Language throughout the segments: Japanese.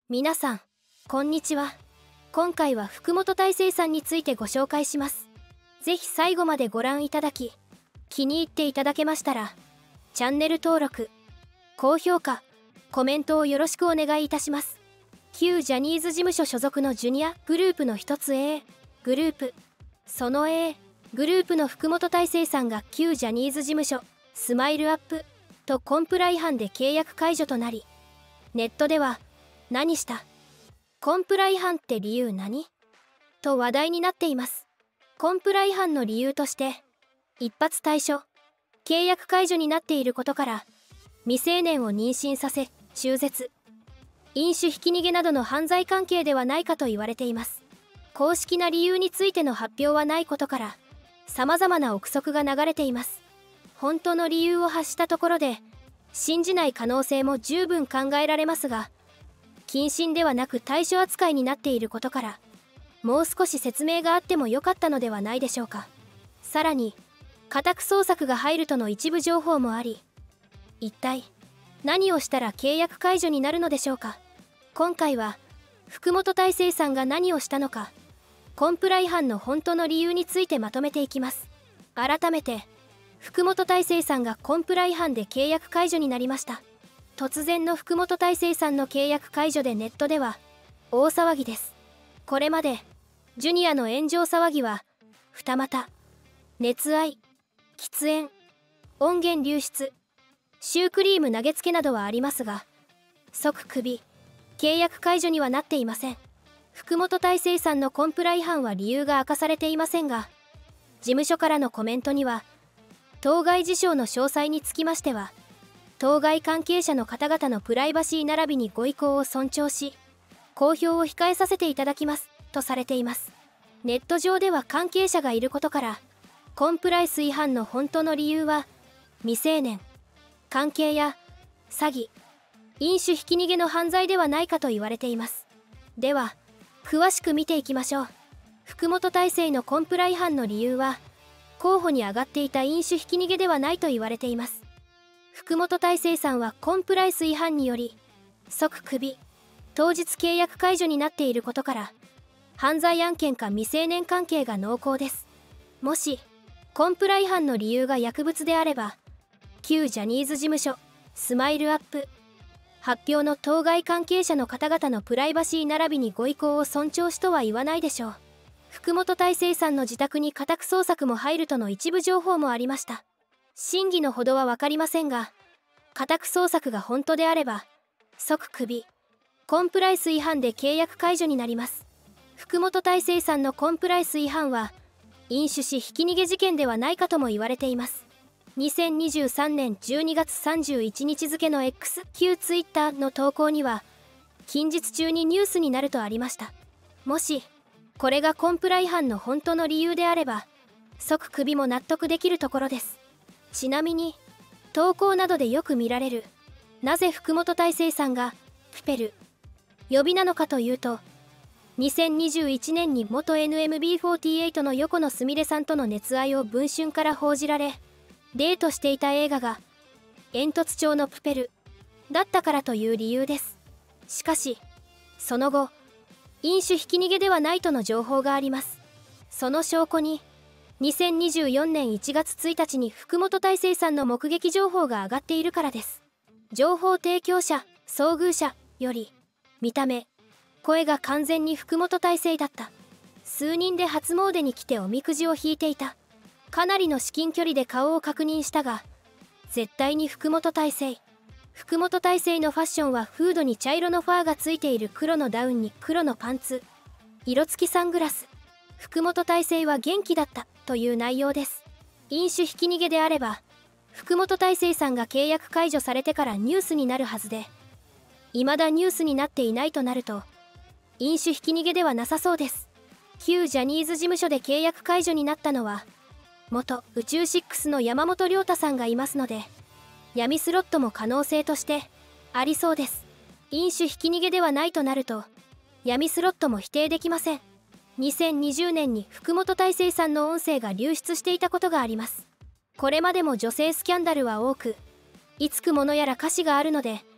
皆さん、こんにちは。今回は福本大晴さんについてご紹介します。ぜひ最後までご覧いただき、気に入っていただけましたら、チャンネル登録、高評価、コメントをよろしくお願いいたします。旧ジャニーズ事務所所属のジュニアグループの一つ A グループ、その A グループの福本大晴さんが旧ジャニーズ事務所スマイルアップとコンプラ違反で契約解除となり、ネットでは何したコンプラ違反って理由何と話題になっています。コンプラ違反の理由として、一発退所、契約解除になっていることから未成年を妊娠させ中絶、飲酒ひき逃げなどの犯罪関係ではないかと言われています。公式な理由についての発表はないことから様々な憶測が流れています。本当の理由を発したところで信じない可能性も十分考えられますが、謹慎ではなく対処扱いになっていることからもう少し説明があってもよかったのではないでしょうか。さらに家宅捜索が入るとの一部情報もあり、一体何をしたら契約解除になるのでしょうか。今回は福本大晴さんが何をしたのか、コンプラ違反の本当の理由についてまとめていきます。改めて福本大晴さんがコンプラ違反で契約解除になりました。突然の福本大晴さんの契約解除でネットでは大騒ぎです。これまでジュニアの炎上騒ぎは二股、熱愛、喫煙、音源流出、シュークリーム投げつけなどはありますが、即クビ、契約解除にはなっていません。福本大晴さんのコンプラ違反は理由が明かされていませんが、事務所からのコメントには当該事象の詳細につきましては当該関係者の方々のプライバシー並びにご意向を尊重し公表を控えさせていただきますとされています。ネット上では関係者がいることからコンプライス違反の本当の理由は未成年、関係や詐欺、飲酒ひき逃げの犯罪ではないかと言われています。では詳しく見ていきましょう。福本大晴のコンプラ違反の理由は候補に上がっていた飲酒ひき逃げではないと言われています。福本大晴さんはコンプライス違反により即クビ、当日契約解除になっていることから犯罪案件か未成年関係が濃厚です。もしコンプラ違反の理由が薬物であれば旧ジャニーズ事務所スマイルアップ発表の当該関係者の方々のプライバシー並びにご意向を尊重しとは言わないでしょう。福本大晴さんの自宅に家宅捜索も入るとの一部情報もありました。真偽のほどは分かりませんが、家宅捜索が本当であれば即クビ、コンプライス違反で契約解除になります。福本大晴さんのコンプライス違反は飲酒しひき逃げ事件ではないかとも言われています。2023年12月31日付の X 旧 Twitter の投稿には近日中にニュースになるとありました。もしこれがコンプラ違反の本当の理由であれば即クビも納得できるところです。ちなみに投稿などでよく見られるなぜ福本大晴さんがプペル呼びなのかというと、2021年に元 NMB48 の横野すみれさんとの熱愛を文春から報じられデートしていた映画が煙突町のプペルだったからという理由です。しかしその後飲酒ひき逃げではないとの情報があります。その証拠に2024年1月1日に福本大晴さんの目撃情報が上がっているからです。情報提供者、遭遇者より見た目、声が完全に福本大晴だった。数人で初詣に来ておみくじを引いていた。かなりの至近距離で顔を確認したが絶対に福本大晴。福本大晴のファッションはフードに茶色のファーがついている黒のダウンに黒のパンツ、色付きサングラス。福本大晴は元気だったという内容です。飲酒ひき逃げであれば福本大晴さんが契約解除されてからニュースになるはずで、未だニュースになっていないとなると飲酒ひき逃げではなさそうです。旧ジャニーズ事務所で契約解除になったのは元宇宙6の山本亮太さんがいますので、闇スロットも可能性としてありそうです。飲酒ひき逃げではないとなると闇スロットも否定できません。2020年に福本大晴さんの音声が流出していたことがあります。これまでも女性スキャンダルは多く、いつくものやら歌詞があるので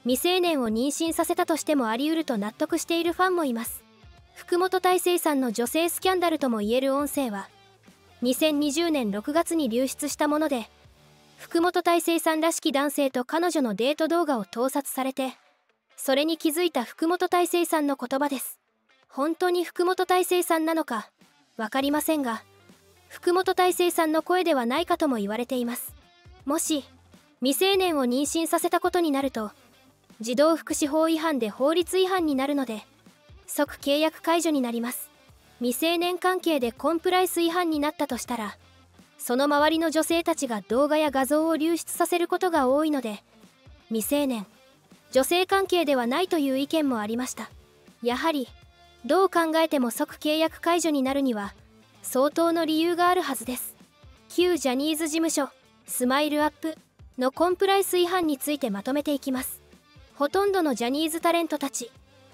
未成年を妊娠させたとしてもあり得ると納得しているファンもいます。福本大晴さんの女性スキャンダルともいえる音声は2020年6月に流出したもので、福本大晴さんらしき男性と彼女のデート動画を盗撮されて、それに気づいた福本大晴さんの言葉です。本当に福本大晴さんなのか分かりませんが、福本大晴さんの声ではないかとも言われています。もし未成年を妊娠させたことになると、児童福祉法違反で法律違反になるので、即契約解除になります。未成年関係でコンプライス違反になったとしたら、その周りの女性たちが動画や画像を流出させることが多いので、未成年女性関係ではないという意見もありました。やはりどう考えても即契約解除になるには相当の理由があるはずです。旧ジャニーズ事務所スマイルアップのコンプライス違反についてまとめていきます。ほとんどのジャニーズタレントたち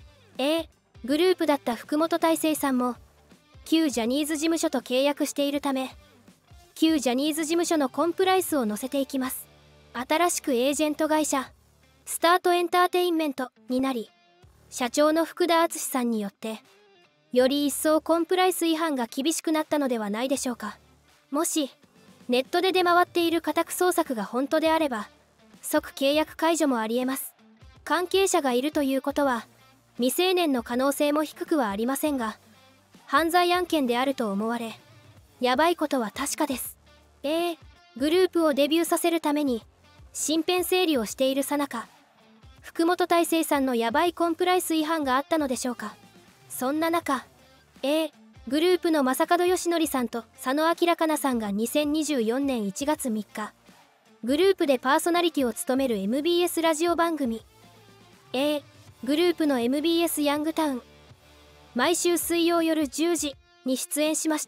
A グループだった福本大晴さんも旧ジャニーズ事務所と契約しているため、旧ジャニーズ事務所のコンプライスを載せていきます。新しくエージェント会社スタートエンターテインメントになり、社長の福田敦さんによってより一層コンプライス違反が厳しくなったのではないでしょうか。もしネットで出回っている家宅捜索が本当であれば、即契約解除もありえます。関係者がいるということは未成年の可能性も低くはありませんが、犯罪案件であると思われ、やばいことは確かです。グループをデビューさせるために身辺整理をしている最中、福本大晴さんのやばいコンプライス違反があったのでしょうか。そんな中、グループの正門良則さんと佐野明香奈さんが2024年1月3日、グループでパーソナリティを務める MBS ラジオ番組グループの MBS ヤングタウン毎週水曜夜10時に出演しました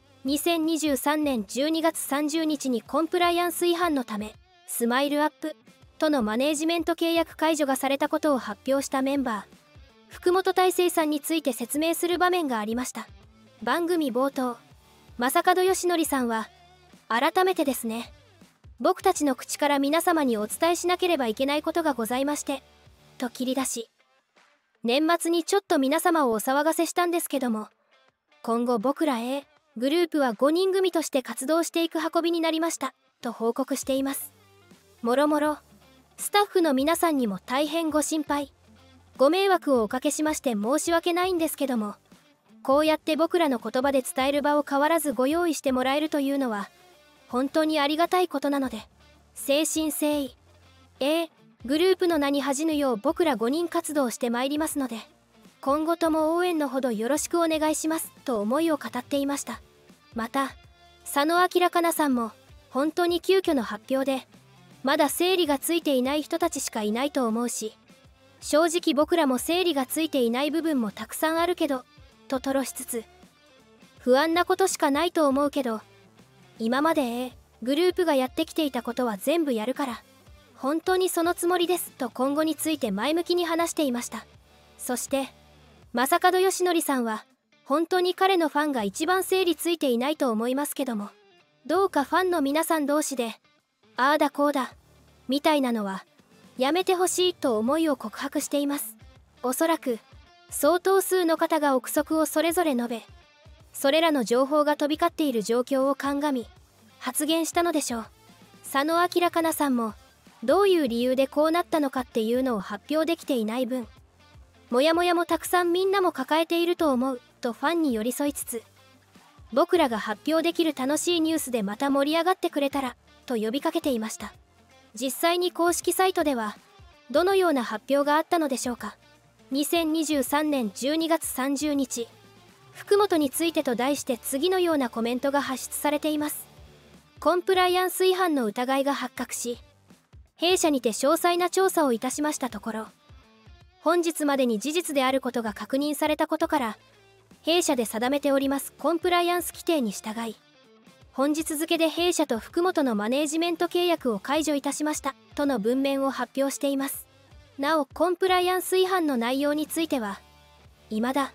。2023年12月30日にコンプライアンス違反のためスマイルアップとのマネージメント契約解除がされたことを発表したメンバー福本大晴さんについて説明する場面がありました。番組冒頭、正門良則さんは改めてですね、僕たちの口から皆様にお伝えしなければいけないことがございましてと切り出し、年末にちょっと皆様をお騒がせしたんですけども、今後僕らグループは5人組として活動していく運びになりましたと報告しています。もろもろスタッフの皆さんにも大変ご心配ご迷惑をおかけしまして申し訳ないんですけども、こうやって僕らの言葉で伝える場を変わらずご用意してもらえるというのは本当にありがたいことなので、誠心誠意グループの名に恥じぬよう僕ら5人活動してまいりますので、今後とも応援のほどよろしくお願いしますと思いを語っていました。また佐野明香奈さんも本当に急遽の発表で、まだ整理がついていない人たちしかいないと思うし、正直僕らも整理がついていない部分もたくさんあるけどと吐露しつつ、不安なことしかないと思うけど、今までグループがやってきていたことは全部やるから本当にそのつもりですと今後について前向きに話していました。そして正門良則さんは本当に彼のファンが一番整理ついていないと思いますけども、どうかファンの皆さん同士でああだこうだみたいなのはやめてほしいと思いを告白しています。おそらく相当数の方が憶測をそれぞれ述べ、それらの情報が飛び交っている状況を鑑み発言したのでしょう。佐野明香奈さんもどういう理由でこうなったのかっていうのを発表できていない分、モヤモヤもたくさんみんなも抱えていると思うとファンに寄り添いつつ、僕らが発表できる楽しいニュースでまた盛り上がってくれたらと呼びかけていました。実際に公式サイトではどのような発表があったのでしょうか。2023年12月30日、福本についてと題して次のようなコメントが発出されています。コンプライアンス違反の疑いが発覚し、弊社にて詳細な調査をいたしましたところ、本日までに事実であることが確認されたことから、弊社で定めておりますコンプライアンス規定に従い、本日付で弊社と福本のマネージメント契約を解除いたしましたとの文面を発表しています。なおコンプライアンス違反の内容については未だ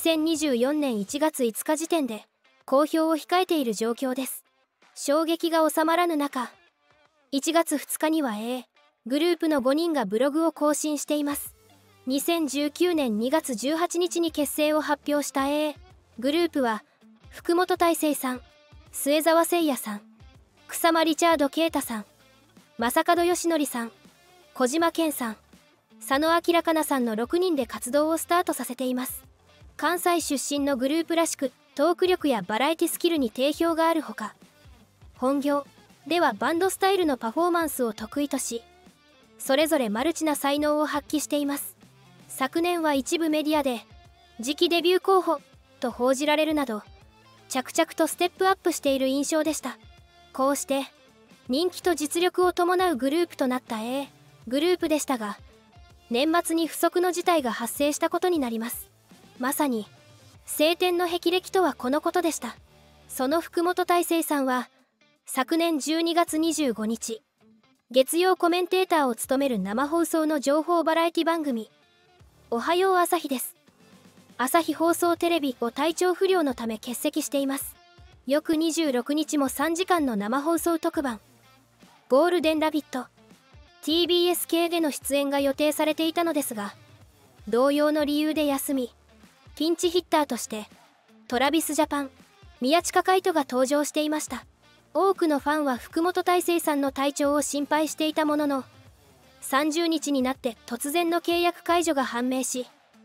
2024年1月5日時点で公表を控えている状況です。衝撃が収まらぬ中、1月2日にはグループの5人がブログを更新しています。2019年2月18日に結成を発表した AA グループは、福本大晴さん、末澤誠也さん、草間リチャード啓太さん、正門義則さん、小島健さん、佐野明香奈さんの6人で活動をスタートさせています。関西出身のグループらしく、トーク力やバラエティスキルに定評があるほか、本業ではバンドスタイルのパフォーマンスを得意とし、それぞれマルチな才能を発揮しています。昨年は一部メディアで次期デビュー候補と報じられるなど、着々とステップアップしている印象でした。こうして人気と実力を伴うグループとなった AA グループでしたが、年末に不測の事態が発生したことになります。まさに青天の霹靂とはこのことでした。その福本大晴さんは昨年12月25日、月曜コメンテーターを務める生放送の情報バラエティ番組おはよう朝日です。朝日放送テレビを体調不良のため欠席しています。翌26日も3時間の生放送特番ゴールデンラビット TBS 系での出演が予定されていたのですが、同様の理由で休み、ピンチヒッターとしてトラビスジャパン宮近海斗が登場していました。多くのファンは福本大晴さんの体調を心配していたものの、30日になって突然の契約解除が判明し、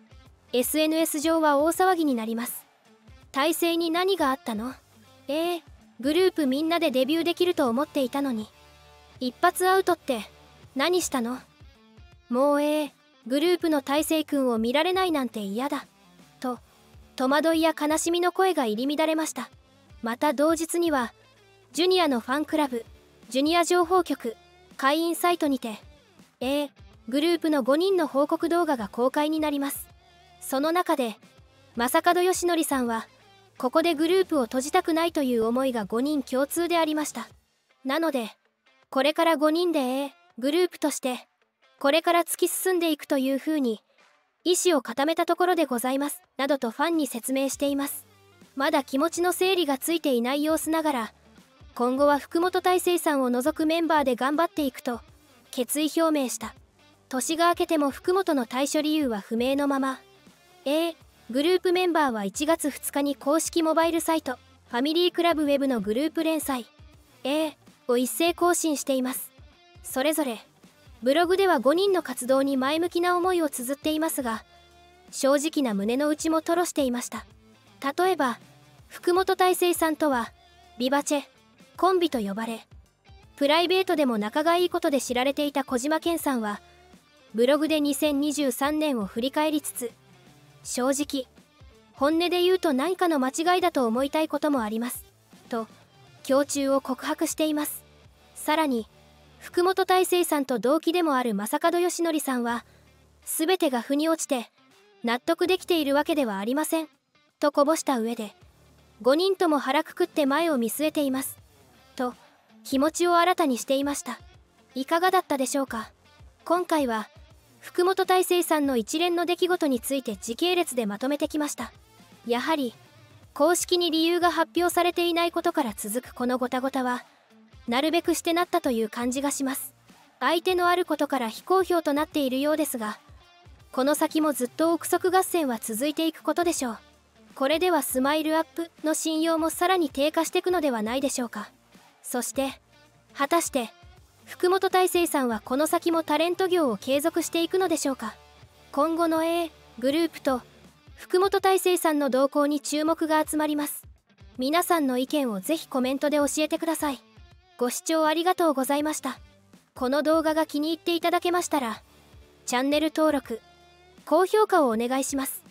SNS 上は大騒ぎになります。大晴に何があったの？グループみんなでデビューできると思っていたのに、一発アウトって何したの？もうグループの大晴くんを見られないなんて嫌だと戸惑いや悲しみの声が入り乱れました。また同日にはジュニアのファンクラブジュニア情報局会員サイトにてグループの5人の報告動画が公開になります。その中で正門義則さんは、ここでグループを閉じたくないという思いが5人共通でありました。なのでこれから5人でグループとしてこれから突き進んでいくというふうに意思を固めたところでございますなどとファンに説明しています。まだ気持ちの整理がついていない様子ながら、今後は福本大晴さんを除くメンバーで頑張っていくと決意表明した。年が明けても福本の退所理由は不明のまま、グループメンバーは1月2日に公式モバイルサイトファミリークラブウェブのグループ連載を一斉更新しています。それぞれブログでは5人の活動に前向きな思いを綴っていますが、正直な胸の内も吐露していました。例えば福本大晴さんとはビバチェコンビと呼ばれ、プライベートでも仲がいいことで知られていた小島健さんはブログで2023年を振り返りつつ、正直本音で言うと何かの間違いだと思いたいこともありますと胸中を告白しています。さらに福本大晴さんと同期でもある正門義則さんは、全てが腑に落ちて納得できているわけではありませんとこぼした上で、5人とも腹くくって前を見据えていますと気持ちを新たにしていました。いかがだったでしょうか。今回は福本大晴さんの一連の出来事について時系列でまとめてきました。やはり公式に理由が発表されていないことから続くこのゴタゴタは、なるべくしてなったという感じがします。相手のあることから非公表となっているようですが、この先もずっと憶測合戦は続いていくことでしょう。これではスマイルアップの信用もさらに低下していくのではないでしょうか。そして果たして福本大晴さんはこの先もタレント業を継続していくのでしょうか。今後のグループと福本大晴さんの動向に注目が集まります。皆さんの意見をぜひコメントで教えてください。ご視聴ありがとうございました。この動画が気に入っていただけましたらチャンネル登録高評価をお願いします。